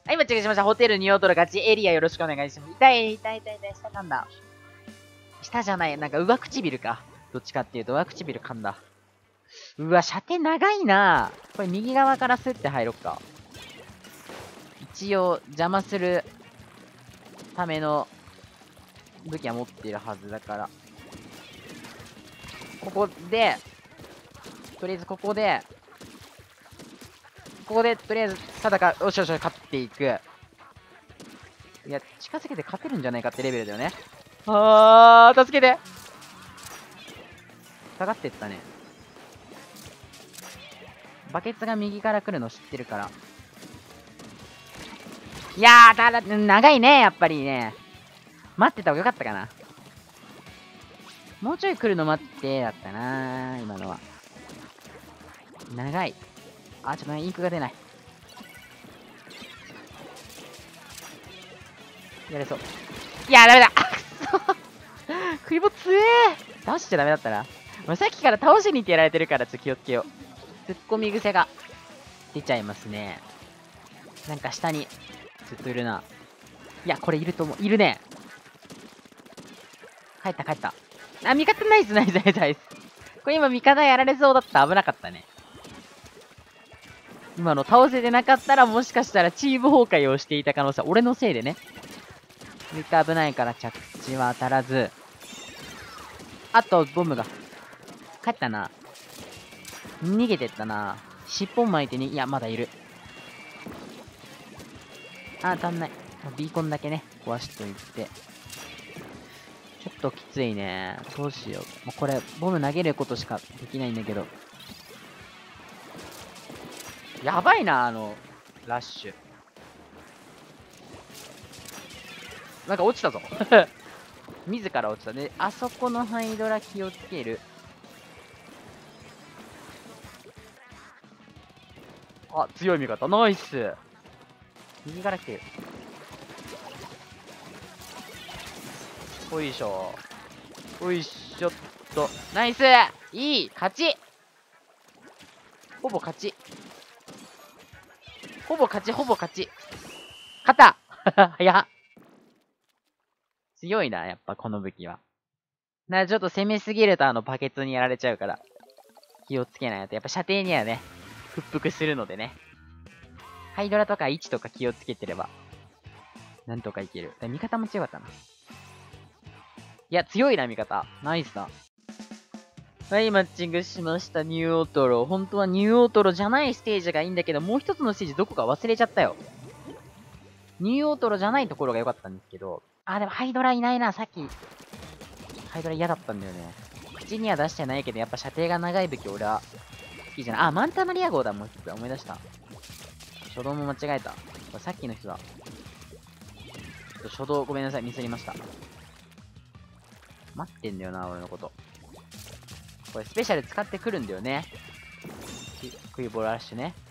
はい、間違えしました。ホテルニューオートロ勝ち。エリアよろしくお願いします。痛い。下噛んだ。下じゃない。なんか上唇か。どっちかっていうと上唇噛んだ。うわ、射程長いな。これ右側からスッて入ろっか。一応、邪魔するための武器は持っているはずだから。ここで、とりあえずここで、とりあえず、よし、勝っていく。いや、近づけて勝てるんじゃないかってレベルだよね。助けて。下がってったね。バケツが右から来るの知ってるから。いやー、長いね、やっぱりね。待ってた方がよかったかな。もうちょい来るの待って、だったなー、今のは。長い。ちょっとインクが出ない。やれそう。いやー、ダメだ。くそクリボ強えー。倒しちゃダメだったな。もうさっきから倒しに行ってやられてるから、ちょっと気をつけよう。突っ込み癖が出ちゃいますね。なんか下に、ずっといるな。いや、これいると思う。いるね。帰った。味方ナイス。これ今味方やられそうだった。危なかったね。今の倒せてなかったらもしかしたらチーム崩壊をしていた可能性は俺のせいでね。めっちゃ危ないから着地は当たらず。あと、ボムが。帰ったな。逃げてったな。尻尾巻いてに、いや、まだいる。足んない。ビーコンだけね、壊しといて。ちょっときついね。どうしよう。もうこれ、ボム投げることしかできないんだけど。やばいな、ラッシュ。なんか落ちたぞ。自ら落ちたね。あそこのハイドラ気をつける。強い味方。ナイス。右から来てる。おいしょ。おいしょっと。ナイス。いい。勝ち。ほぼ勝ち。勝った早っ。強いな、やっぱこの武器は。ちょっと攻めすぎるとバケツにやられちゃうから。気をつけないと。やっぱ射程にはね、屈服するのでね。ハイドラとか位置とか気をつけてれば、なんとかいける。味方も強かったな。いや、強いな、味方。ナイスだ。はい、マッチングしました。ニューオートロ。本当はニューオートロじゃないステージがいいんだけど、もう一つのステージどこか忘れちゃったよ。ニューオートロじゃないところが良かったんですけど。でもハイドラいないな、さっき。ハイドラ嫌だったんだよね。口には出してないけど、やっぱ射程が長い武器俺は好きじゃない。マンタマリア号だ、もう一つ。思い出した。初動も間違えた。これさっきの人だ。初動ごめんなさい、ミスりました。待ってんだよな、俺のこと。これスペシャル使ってくるんだよね。クイボラッシュね。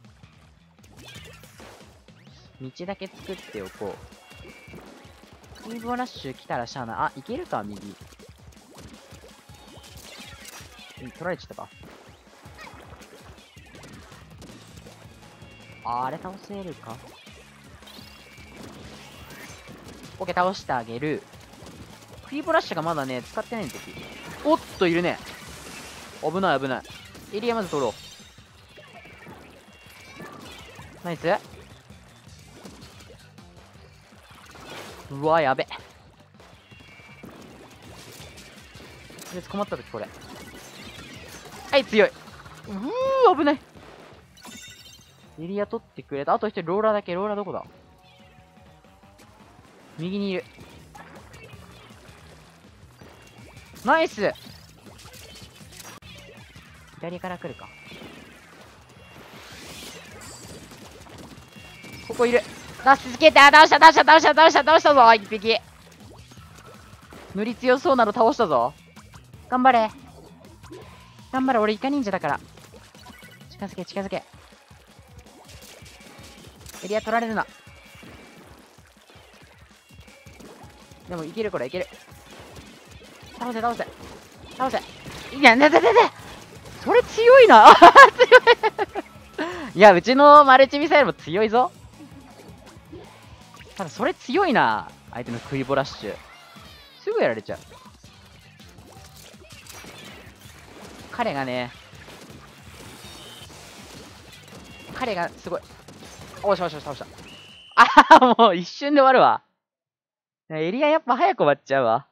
道だけ作っておこう。クイボラッシュ来たらしゃあない。いけるか、右。取られちゃったか。あれ倒せるか。オッケー、倒してあげる。クイボラッシュがまだね、使ってないんですよ。おっと、いるね。危ない。エリアまず取ろう。ナイス。うわ、やべ。とりあえず困った時これ。はい、強い。危ない。エリア取ってくれた。あと一人ローラーだけ。ローラーどこだ？右にいる。ナイス。左から来るか。ここいる。助けて。倒したぞ。一匹。無理強そうなの倒したぞ。頑張れ。俺イカ忍者だから。近づけ。エリア取られるな。でもいける、これいける。倒せ。いや、それ強いな。強い。いや、うちのマルチミサイルも強いぞ。 ただそれ強いな。相手のクイボラッシュ。すぐやられちゃう。彼がすごい。おしよしよし、倒した。ああ、もう一瞬で終わるわ。エリアやっぱ早く終わっちゃうわ。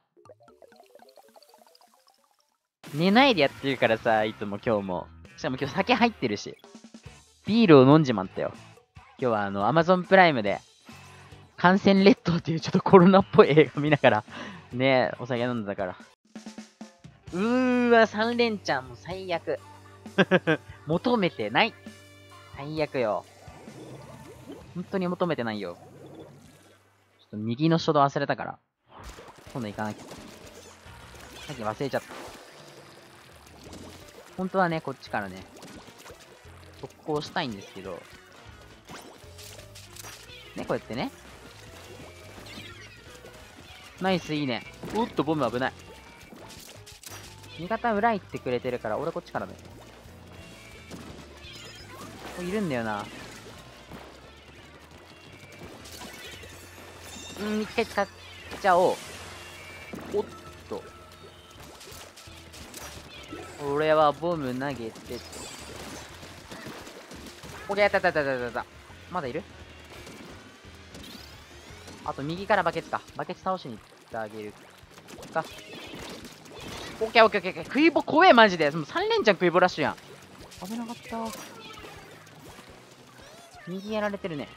寝ないでやってるからさ、いつも今日も。しかも今日酒入ってるし。ビールを飲んじまったよ。今日はAmazon プライムで、感染列島っていうちょっとコロナっぽい映画見ながら、ね、お酒飲んでたから。3連チャンも最悪。求めてない。最悪よ。本当に求めてないよ。ちょっと右の初動忘れたから。今度行かなきゃ。さっき忘れちゃった。本当はね、こっちからね、速攻したいんですけど。ね、こうやってね。ナイス、いいね。おっと、ボム危ない。味方裏行ってくれてるから、俺こっちからね。これいるんだよな。一回使っちゃおう。おっと。俺はボム投げて。オッケー、やったやったやったやった。まだいる？あと右からバケツか。バケツ倒しに行ってあげるか。オッケーオッケーオッケー。クイボ怖えマジで。もう3連チャンクイボラッシュやん。危なかった。右やられてるね。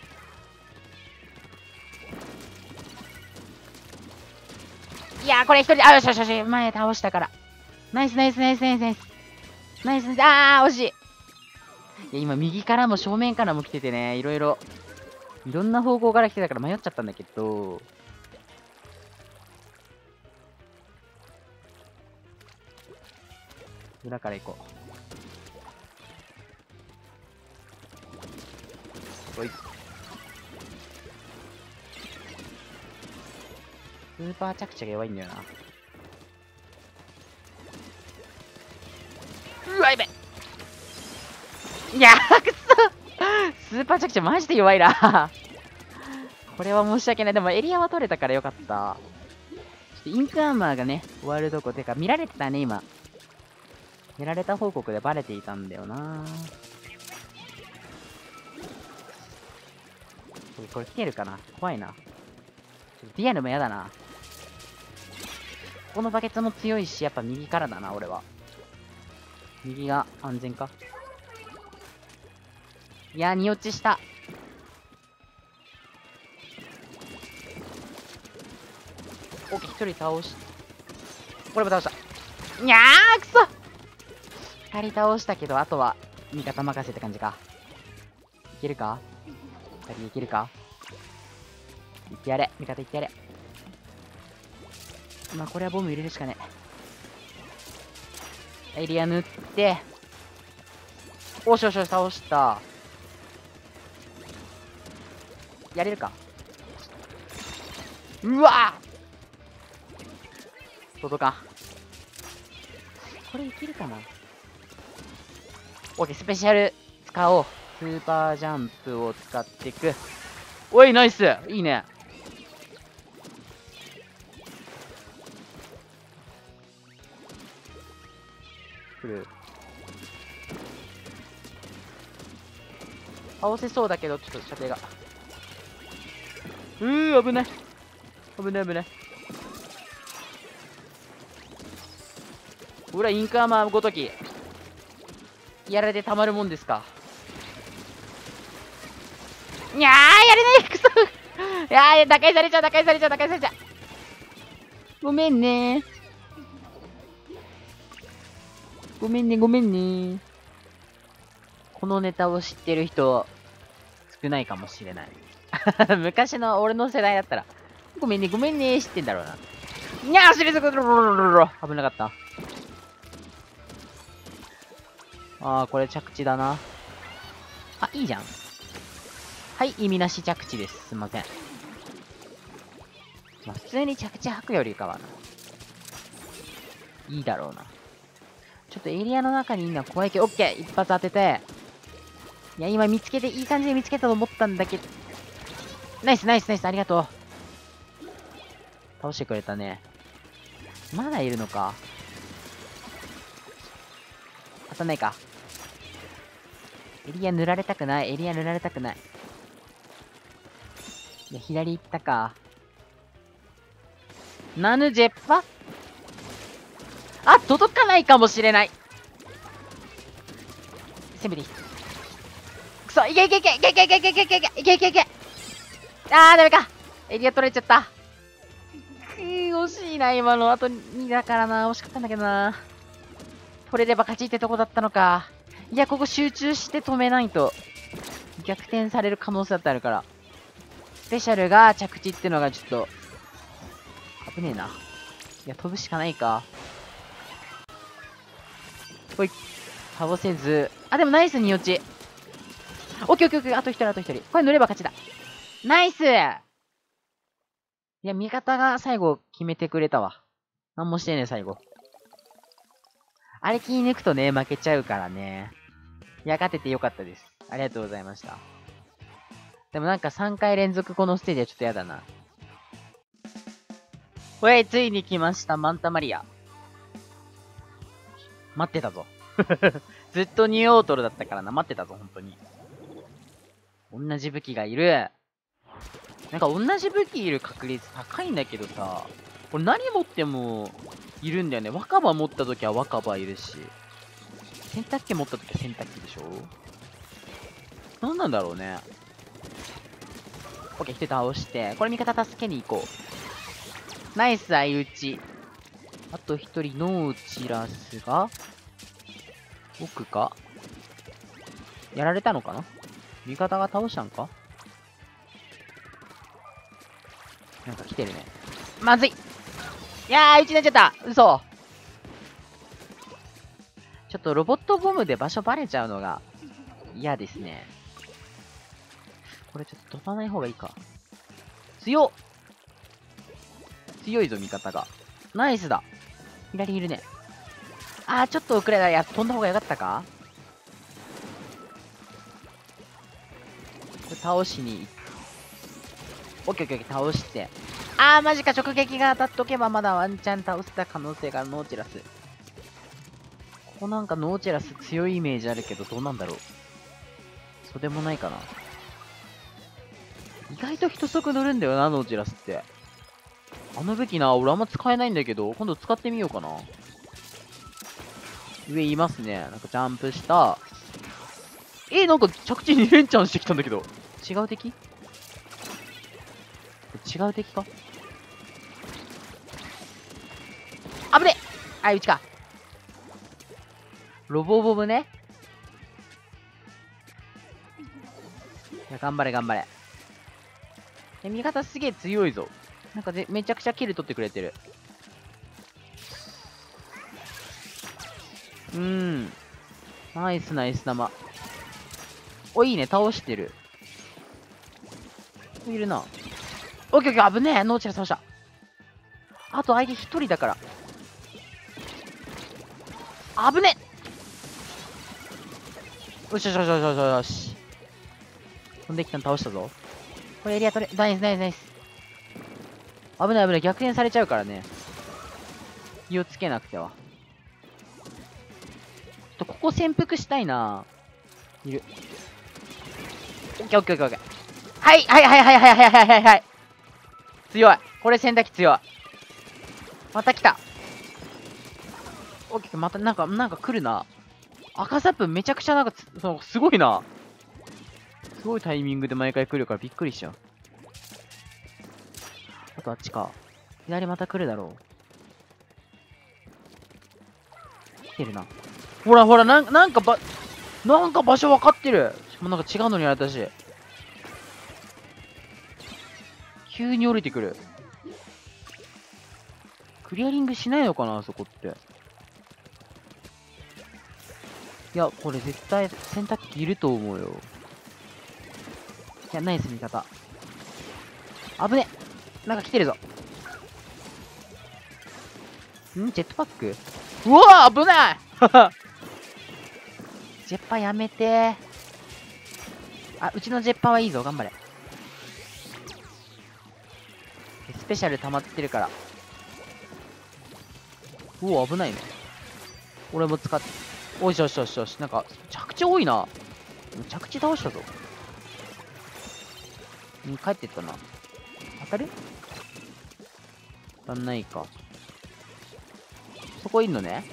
いやー、これ一人で、よしよしよし、前倒したから。ナイスナイスナイスナイスナイス。ナイスナイス、惜しい。いや、今右からも正面からも来ててね、いろんな方向から来てたから迷っちゃったんだけど。裏から行こう。おい。スーパー着地が弱いんだよな。うわ、やべ。いやー、くそ。スーパー着地マジで弱いな。これは申し訳ない。でもエリアは取れたからよかった。ちょっとインクアーマーがね、終わるとこ。てか、見られてたね、今。見られた報告でバレていたんだよな。これ来てるかな？怖いな。リアルもやだな。このバケツも強いし、やっぱ右からだな、俺は。右が安全か？いやー、2落ちした。オッケー、1人倒し、これも倒した。いやー、くそ！2人倒したけど、あとは味方任せって感じか。いけるか？2人いけるか？いってやれ、味方いってやれ。まあ、これはボム入れるしかねえ。エリア塗って、おしよしよし、倒した。やれるか？うわぁ届かん。これいけるかな？オッケー、スペシャル使おう。スーパージャンプを使っていく。おい、ナイス！いいね。来る。倒せそうだけど、ちょっと射程が。危ない。危ない危ない。ほら、インクアーマーごとき。やられてたまるもんですか。いやー、やれないくそいやー、打開されちゃう、打開されちゃう、打開されちゃう。ごめんねごめんね、ごめんね。このネタを知ってる人、少ないかもしれない。昔の俺の世代だったら、ごめんね、ごめんね、知ってんだろうな。いやー、しりずく、危なかった。これ着地だな。いいじゃん。はい、意味なし着地です。すいません。まあ、普通に着地吐くよりかはな。いいだろうな。ちょっとエリアの中にいるのは怖いけど、オッケー一発当てて。いや、今見つけて、いい感じで見つけたと思ったんだけど。 ナイスナイスナイス、ありがとう。倒してくれたね。まだいるのか。当たんないか。エリア塗られたくない。エリア塗られたくない。いや、左行ったか。ナヌジェッパあ、届かないかもしれない。攻めていい。くそ、いけいけいけいけいけいけいけいけいけいけいけいけいけ。あー、ダメか。エリア取れちゃった。惜しいな、今の。あと2だからな。惜しかったんだけどな。取れれば勝ちってとこだったのか。いや、ここ集中して止めないと。逆転される可能性だってあるから。スペシャルが着地ってのがちょっと、危ねえな。いや、飛ぶしかないか。ほい。倒せず。あ、でもナイスに落ち。オッケーオッケーオッケー。あと一人あと一人。これ乗れば勝ちだ。ナイス。いや、味方が最後決めてくれたわ。なんもしてねえ、最後。あれ気抜くとね、負けちゃうからね。いや、勝ててよかったです。ありがとうございました。でもなんか3回連続このステージはちょっとやだな。ほい、ついに来ました、マンタマリア。待ってたぞ。ずっとニューオートルだったからな。待ってたぞ、本当に。同じ武器がいる。なんか同じ武器いる確率高いんだけどさ、これ何持ってもいるんだよね。若葉持った時は若葉いるし、洗濯機持った時は洗濯機でしょ。何なんだろうね。オッケー、一人倒して、これ味方助けに行こう。ナイス相打ち。あと一人、ノーチラスが、奥かやられたのかな。味方が倒したんか。なんか来てるね。まずい。いやー、1になっちゃった。嘘。ちょっとロボットボムで場所バレちゃうのが嫌ですね。これちょっと飛ばない方がいいか。強いぞ、味方が。ナイスだ。左いるね。あー、ちょっと遅れた。いや、飛んだ方がよかったか。これ倒しに。オッケーオッケーオッケー、倒して。あー、マジか。直撃が当たっとけばまだワンチャン倒せた可能性がある。ノーチラス。ここなんかノーチラス強いイメージあるけど、どうなんだろう。そうでもないかな。意外と一足乗るんだよな、ノーチラスって。あの武器な、俺あんま使えないんだけど、今度使ってみようかな。上いますね。なんかジャンプした。なんか着地2連チャンしてきたんだけど。違う敵？違う敵か？あぶね！あ、うちか。ロボボブね。いや、頑張れ頑張れ。味方すげえ強いぞ。なんかめちゃくちゃキル取ってくれてる。ナイスナイス生。お、いいね、倒してる。いるな。オッケーオッケー、危ねえ。ノーチラ倒した。あと相手一人だから。危ねえ。よしよしよしよしよしよし。飛んできたの倒したぞ。これエリア取れ。ナイスナイスナイス。危ない危ない。逆転されちゃうからね。気をつけなくては。ここ潜伏したいな。いる。オッケーオッケーオッケーオッケー。はいはいはいはいはいはいはいはいはい。強い。これ洗濯機強い。また来た。オッケー、またなんか来るな。赤サップめちゃくちゃなんかすごいな。すごいタイミングで毎回来るからびっくりしちゃう。あとあっちか。左また来るだろう。来てるな。ほらほら、なんか場所分かってる。しかもなんか違うのにやられたし。急に降りてくる。クリアリングしないのかな、あそこって。いや、これ絶対洗濯機いると思うよ。いや、ナイス味方。危ね。なんか来てるぞ。ジェットパック。うわー、危ないジェッパやめてー。あ、うちのジェッパはいいぞ。頑張れ。 スペシャル溜まってるから。うお、危ないね。俺も使って。おいしよしよしよし。なんか、着地多いな。着地倒したぞ。帰ってったな。当たる？当たんないか。そこいんのね。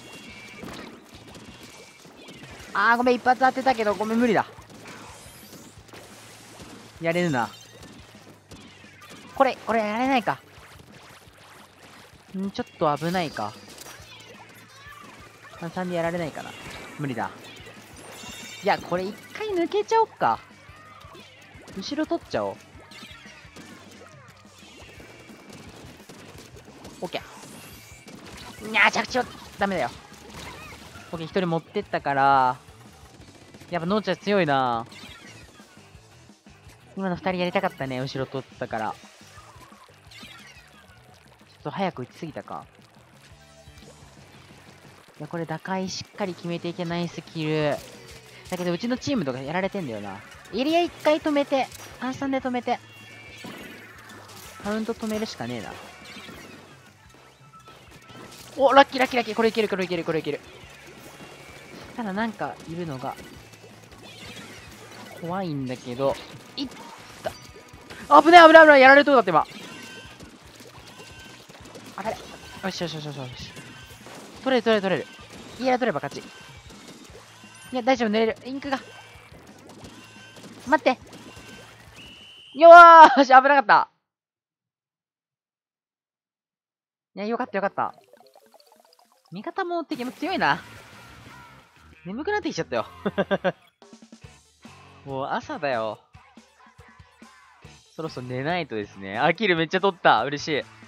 あー、ごめん、一発当てたけど、ごめん、無理だ。やれるな。これやれないか。ちょっと危ないか。簡単にやられないかな。無理だ。いや、これ一回抜けちゃおっか。後ろ取っちゃおう。オッケー。いやー、着地はダメだよ。オッケー、一人持ってったから。やっぱノーちゃん強いな。今の二人やりたかったね、後ろ取ったから。ちょっと早く打ちすぎたか。いや、これ打開しっかり決めていけないスキル。だけど、うちのチームとかやられてんだよな。エリア一回止めて、暗算で止めて。カウント止めるしかねえな。お、ラッキーラッキーラッキー。これいける、これいける、これいける。ただなんかいるのが怖いんだけど、いった。危ない危ない危ない。やられそうだって今。当たれ。よしよしよしよしよし。取れる取れる取れる。いや、取れば勝ち。いや、大丈夫、寝れる。インクが。待って。よーし、危なかった。いや、よかったよかった。味方も敵も強いな。眠くなってきちゃったよ。もう朝だよ。そろそろ寝ないとですね。キルめっちゃ取った。嬉しい。